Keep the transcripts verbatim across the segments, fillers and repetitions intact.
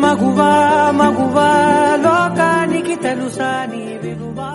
మగువా మగువా లోకానికి తెలుసా నీ విలువా.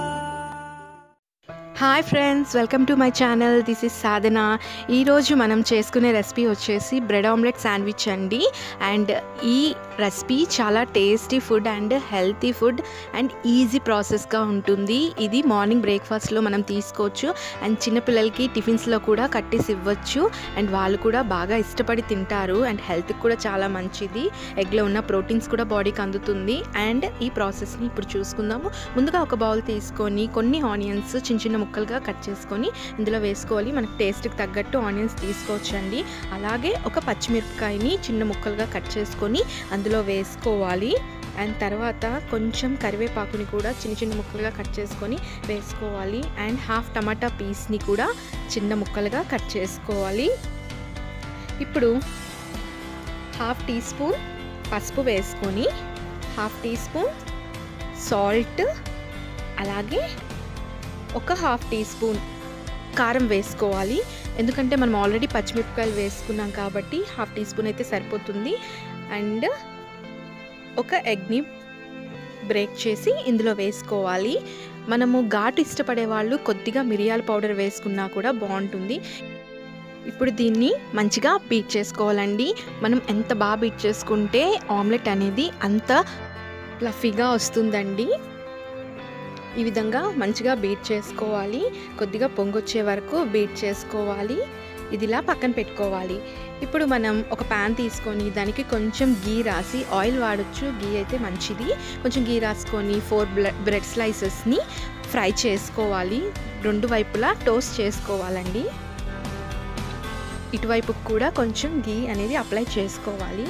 Hi friends, welcome to my channel. This is Sadhana. ఈరోజు మనం చేసుకునే రెసిపీ వచ్చేసి బ్రెడ్ ఆమ్లెట్ శాండ్విచ్ అండి. అండ్ ఈ రెసిపీ చాలా tasty food and healthy food and easy ప్రాసెస్గా ఉంటుంది. ఇది మార్నింగ్ బ్రేక్ఫాస్ట్లో మనం తీసుకోవచ్చు అండ్ చిన్నపిల్లలకి టిఫిన్స్లో కూడా కట్టేసి ఇవ్వచ్చు. అండ్ వాళ్ళు కూడా బాగా ఇష్టపడి తింటారు అండ్ హెల్త్కి కూడా చాలా మంచిది. ఎగ్లో ఉన్న ప్రోటీన్స్ కూడా బాడీకి అందుతుంది. అండ్ ఈ ప్రాసెస్ని ఇప్పుడు చూసుకుందాము. ముందుగా ఒక బౌల్ తీసుకొని కొన్ని ఆనియన్స్ చిన్న చిన్న ముక్కలుగా కట్ చేసుకొని ఇందులో వేసుకోవాలి. మనకు టేస్ట్కి తగ్గట్టు ఆనియన్స్ తీసుకోవచ్చండి. అలాగే ఒక పచ్చిమిరపకాయని చిన్న ముక్కలుగా కట్ చేసుకొని అందులో వేసుకోవాలి. అండ్ తర్వాత కొంచెం కరివేపాకుని కూడా చిన్న చిన్న ముక్కలుగా కట్ చేసుకొని వేసుకోవాలి. అండ్ హాఫ్ టమాటా పీస్ని కూడా చిన్న ముక్కలుగా కట్ చేసుకోవాలి. ఇప్పుడు హాఫ్ టీ స్పూన్ పసుపు వేసుకొని హాఫ్ టీ స్పూన్ సాల్ట్, అలాగే ఒక హాఫ్ టీ స్పూన్ కారం వేసుకోవాలి. ఎందుకంటే మనం ఆల్రెడీ పచ్చిమిరపకాయలు వేసుకున్నాం కాబట్టి హాఫ్ టీ స్పూన్ అయితే సరిపోతుంది. అండ్ ఒక ఎగ్ని బ్రేక్ చేసి ఇందులో వేసుకోవాలి. మనము ఘాటు ఇష్టపడే వాళ్ళు కొద్దిగా మిరియాల పౌడర్ వేసుకున్నా కూడా బాగుంటుంది. ఇప్పుడు దీన్ని మంచిగా బీట్ చేసుకోవాలండి. మనం ఎంత బాగా బీట్ చేసుకుంటే ఆమ్లెట్ అనేది అంత ఫ్లఫీగా వస్తుందండి. ఈ విధంగా మంచిగా బీట్ చేసుకోవాలి. కొద్దిగా పొంగొచ్చే వరకు బీట్ చేసుకోవాలి. ఇదిలా పక్కన పెట్టుకోవాలి. ఇప్పుడు మనం ఒక ప్యాన్ తీసుకొని దానికి కొంచెం గీ రాసి, ఆయిల్ వాడచ్చు, గీ అయితే మంచిది, కొంచెం గీ రాసుకొని ఫోర్ బ్రెడ్ స్లైసెస్ని ఫ్రై చేసుకోవాలి. రెండు వైపులా టోస్ట్ చేసుకోవాలండి. ఇటువైపు కూడా కొంచెం గీ అనేది అప్లై చేసుకోవాలి.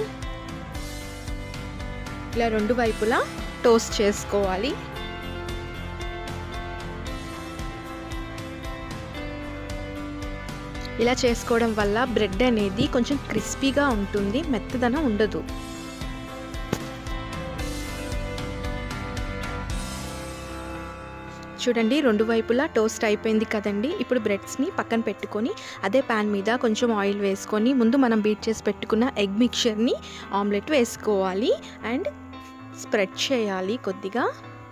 ఇలా రెండు వైపులా టోస్ట్ చేసుకోవాలి. ఇలా చేసుకోవడం వల్ల బ్రెడ్ అనేది కొంచెం క్రిస్పీగా ఉంటుంది, మెత్తదనం ఉండదు. చూడండి, రెండు వైపులా టోస్ట్ అయిపోయింది కదండి. ఇప్పుడు బ్రెడ్స్ని పక్కన పెట్టుకొని అదే ప్యాన్ మీద కొంచెం ఆయిల్ వేసుకొని ముందు మనం బీట్ చేసి పెట్టుకున్న ఎగ్ మిక్చర్ని ఆమ్లెట్ వేసుకోవాలి అండ్ స్ప్రెడ్ చేయాలి కొద్దిగా.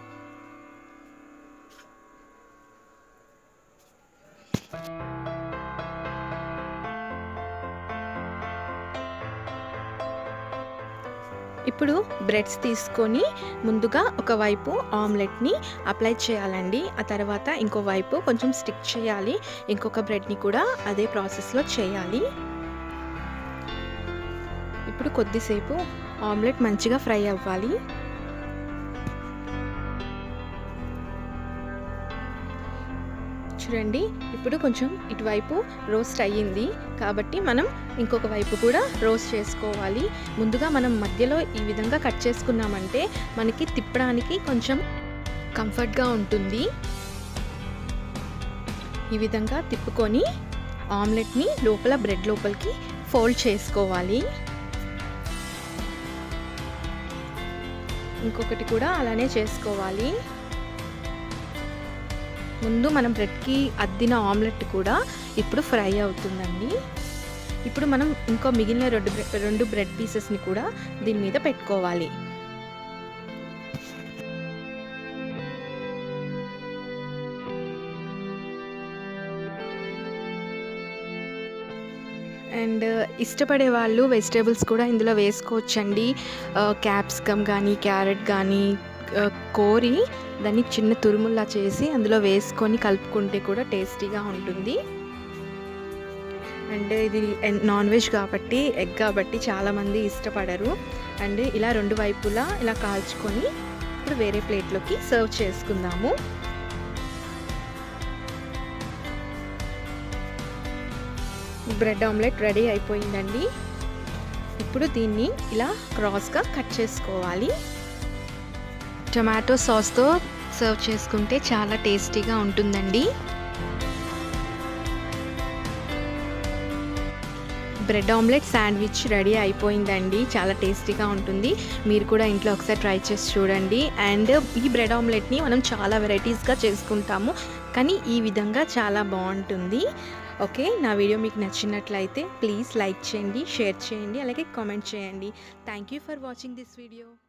ఇప్పుడు బ్రెడ్స్ తీసుకొని ముందుగా ఒకవైపు ఆమ్లెట్ని అప్లై చేయాలండి. ఆ తర్వాత ఇంకో వైపు కొంచెం స్టిక్ చేయాలి. ఇంకొక బ్రెడ్ని కూడా అదే ప్రాసెస్లో చేయాలి. ఇప్పుడు కొద్దిసేపు ఆమ్లెట్ మంచిగా ఫ్రై అవ్వాలి. చూడండి, ఇప్పుడు కొంచెం ఇటువైపు రోస్ట్ అయ్యింది కాబట్టి మనం ఇంకొక వైపు కూడా రోస్ట్ చేసుకోవాలి. ముందుగా మనం మధ్యలో ఈ విధంగా కట్ చేసుకున్నామంటే మనకి తిప్పడానికి కొంచెం కంఫర్ట్గా ఉంటుంది. ఈ విధంగా తిప్పుకొని ఆమ్లెట్ని లోపల బ్రెడ్ లోపలికి ఫోల్డ్ చేసుకోవాలి. ఇంకొకటి కూడా అలానే చేసుకోవాలి. ముందు మనం బ్రెడ్కి అద్దిన ఆమ్లెట్ కూడా ఇప్పుడు ఫ్రై అవుతుందండి. ఇప్పుడు మనం ఇంకో మిగిలిన రెండు రెండు బ్రెడ్ పీసెస్ని కూడా దీని మీద పెట్టుకోవాలి. అండ్ ఇష్టపడే వాళ్ళు వెజిటేబుల్స్ కూడా ఇందులో వేసుకోవచ్చండి. క్యాప్సికమ్ కానీ క్యారెట్ కానీ కోరి దాన్ని చిన్న తురుముల్లా చేసి అందులో వేసుకొని కలుపుకుంటే కూడా టేస్టీగా ఉంటుంది. అండ్ ఇది నాన్ వెజ్ కాబట్టి, ఎగ్ కాబట్టి చాలామంది ఇష్టపడరు. అండ్ ఇలా రెండు వైపులా ఇలా కాల్చుకొని ఇప్పుడు వేరే ప్లేట్లోకి సర్వ్ చేసుకుందాము. బ్రెడ్ ఆమ్లెట్ రెడీ అయిపోయిందండి. ఇప్పుడు దీన్ని ఇలా క్రాస్గా కట్ చేసుకోవాలి. టొమాటో సాస్తో సర్వ్ చేసుకుంటే చాలా టేస్టీగా ఉంటుందండి. బ్రెడ్ ఆమ్లెట్ శాండ్విచ్ రెడీ అయిపోయిందండి. చాలా టేస్టీగా ఉంటుంది. మీరు కూడా ఇంట్లో ఒకసారి ట్రై చేసి చూడండి. అండ్ ఈ బ్రెడ్ ఆమ్లెట్ని మనం చాలా వెరైటీస్గా చేసుకుంటాము, కానీ ఈ విధంగా చాలా బాగుంటుంది. ఓకే, నా వీడియో మీకు నచ్చినట్లయితే ప్లీజ్ లైక్ చేయండి, షేర్ చేయండి, అలాగే కామెంట్ చేయండి. Thank you for watching this video.